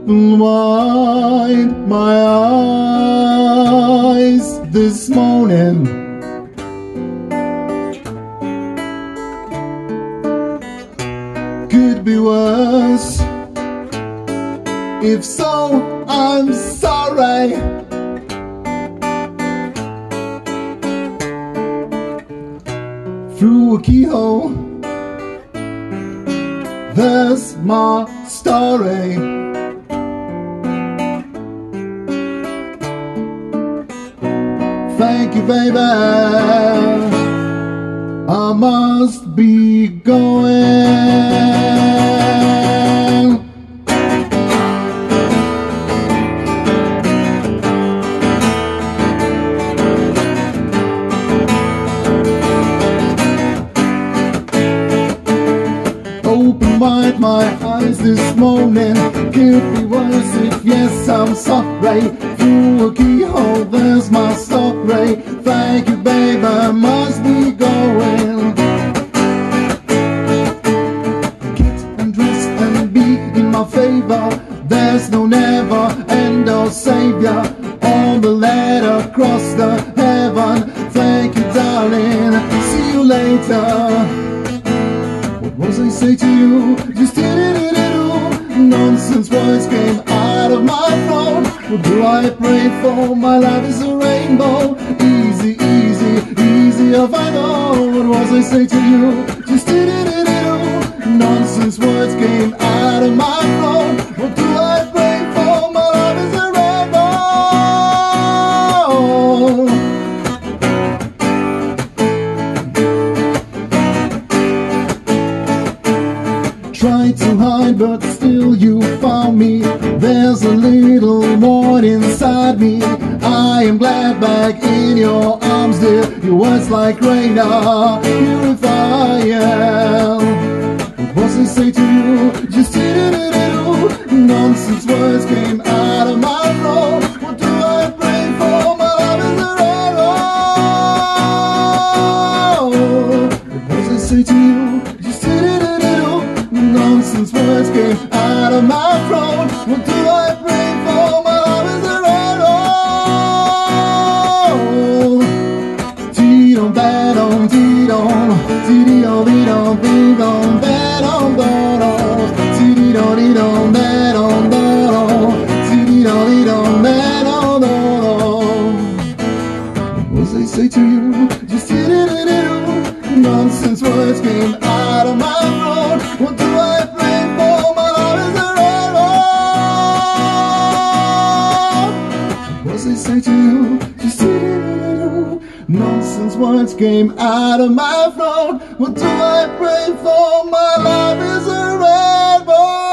open wide my eyes this morning. Could be worse. If so, I'm sorry. Through a keyhole, there's my story. Thank you, baby. I must be going. Open wide my eyes this morning. Could be worse if yes, I'm sorry. Through a keyhole, there's my story. Thank you, babe, I must be going. Get undressed and be in my favor. There's no never end or savior on the ladder across the heaven. Thank you, darling. See you later. What was I say to you? Just do-do-do-do-do. Nonsense words came out of my throat. What do I pray for? My life is a rainbow. Easy, easy, easy if I know. What was I say to you? Just do-do-do-do-do. Nonsense words came out of my throat. What do I pray for? My life is a rainbow. Tried to hide, but still you found me. There's a little more inside me. I am glad back in your arms, dear. Your words like rain are purifying. What was I say to you? Just do-do-do-do-do. Nonsense words came out of my throat. What do I pray for? My love is a rainbow. What was I say to you? Just do-do-do-do-do. Nonsense words came out of my throat. What do I pray for? My love is a rainbow. Dee-dom, da-dom, dee-dom, dee-dee-dom, dee-dom, dee-dom, da-dom, da-dom, dee-dee-dom, dee-dom, da-dom, da-dom, dee-dee-dom, dee-dom, da-dom, da-dom. What was I say to you? Just dee-dee-dee-dee-doo. Nonsense words came out of my throat. What do I pray for? My love is a rainbow. What was I say to you? Just do-do-do-do-do. Nonsense words came out of my throat. What do I pray for? My love is a rainbow.